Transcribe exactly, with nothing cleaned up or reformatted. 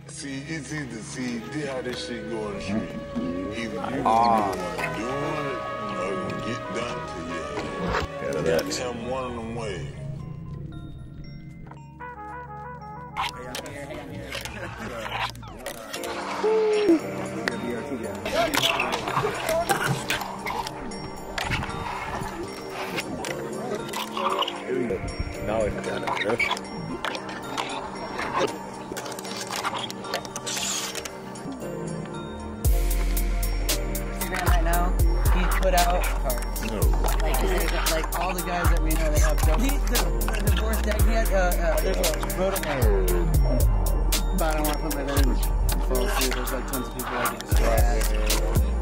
See, it's either, see, this how this shit go on the street. Either you gonna Ah. be the one doing it, or you gonna get done to you. Yeah, You that's got to have one of them ways. Now it's done. Right now, he put out cards. No. Like, like all the guys that we know that have jokes. He, the, the divorce deck, he had, uh, uh, there's a wrote a, but I don't want to put my name in. Fall asleep. There's like tons of people like it.